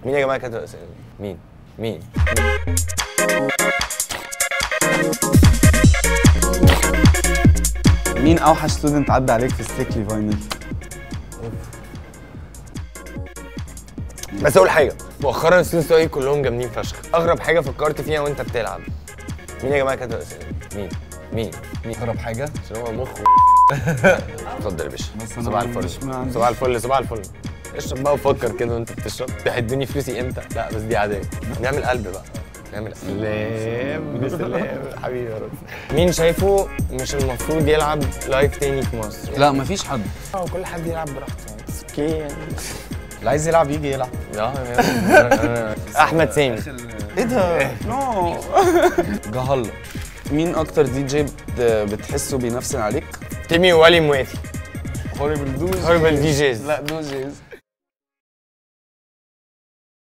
مين يا جماعه كاتب الاسئله؟ مين؟ مين اوحش ستودنت عدى عليك في ستريكلي فاينل؟ بس اقول حاجه، مؤخرا الستودنتس بتوعي كلهم جامدين فشخ. اغرب حاجه فكرت فيها وانت بتلعب. مين يا جماعه كاتب الاسئله؟ مين؟ اغرب حاجه؟ عشان هو مخ اتفضل يا باشا. صباح الفل. صباح الفل. اشرب بقى وفكر كده وانت بتشرب. تحدوني فلوسي امتى؟ لا بس دي عاديه. نعمل قلب بقى. نعمل سلام حبيبي يا رز. مين شايفه مش المفروض يلعب لايف تاني في مصر؟ لا مفيش حد. كل حد يلعب براحته يعني. اوكي يعني. اللي عايز يلعب يجي يلعب. احمد سامي. ايه ده؟ نو. جهله. مين اكتر دي جي بتحسه بينافسن عليك؟ تيمي وولي مواتي. هوريبل دي جيز. لا دوجيز.